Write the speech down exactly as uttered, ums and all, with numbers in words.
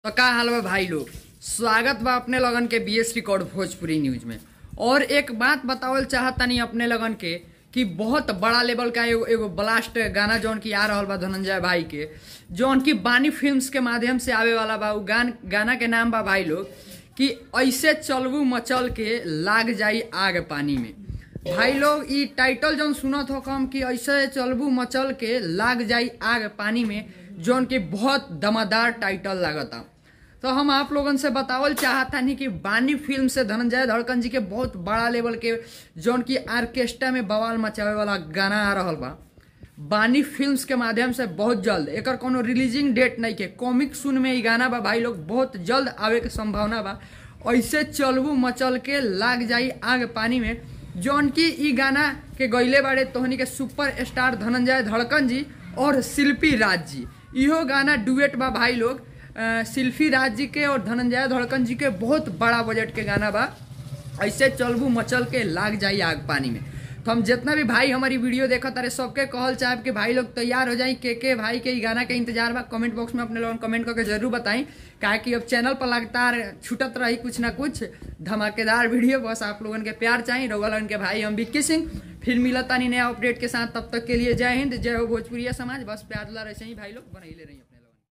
तो का हाल बा भाई लोग, स्वागत बा अपने लगन के बीएस रिकॉर्ड भोजपुरी न्यूज में। और एक बात बतावल चाहतनी अपने लगन के कि बहुत बड़ा लेवल का एगो एगो ब्लास्ट गाना जौन की आ रहा बा धनंजय भाई के, जौन की बानी फिल्म्स के माध्यम से आवे वाला बा। गान गाना के नाम बा भाई लोग कि ऐसे चलबू मचल के लाग जाई आग पानी में। भाई लोग ई टाइटल जौन सुनत हो कम कि ऐसे चलबू मचल के लाग जाई आग पानी में, जौन की बहुत दमादार टाइटल लागता। तो हम आप लोगन से बतावल चाहता नहीं कि बानी फिल्म से धनंजय धड़कन जी के बहुत बड़ा लेवल के जौन की आर्केस्ट्रा में बवाल मचावे वाला गाना आ रहा बा बानी फिल्म्स के माध्यम से। बहुत जल्द एकर कोनो रिलीजिंग डेट नहीं के, कॉमिक सुन में ई गाना बा भाई लोग, बहुत जल्द आवे के संभावना बा। ऐसे चलबू मचल के लाग जाई आग पानी में, जौन की ई गाना के गईले बाड़े तोहनी के सुपर स्टार धनंजय धड़कन जी और शिल्पी राज जी। इहो गाना डुएट बा भाई लोग, शिल्पी राज जी के और धनंजय धड़कन जी के बहुत बड़ा बजट के गाना बा। ऐसे चलबू मचल के लाग जाई आग पानी में। तो हम जितना भी भाई हमारी वीडियो देखा तारे सबके कहल चाहब कि भाई लोग तैयार हो जाए, के के भाई के गाना के इंतजार बा। कमेंट बॉक्स में अपने लोगों कमेंट करके जरूर बताएं, काहे कि अब चैनल पर लगातार छूटत रही कुछ ना कुछ धमाकेदार वीडियो। बस आप लोगन के प्यार चाहिए। रउआ लोगन के भाई हम विक्की सिंह फिर मिलता नहीं नया अपडेट के साथ। तब तक के लिए जय हिंद, जय हो भोजपुरिया समाज। बस प्यार दुलार ऐसे ही भाई लोग बनैले रही।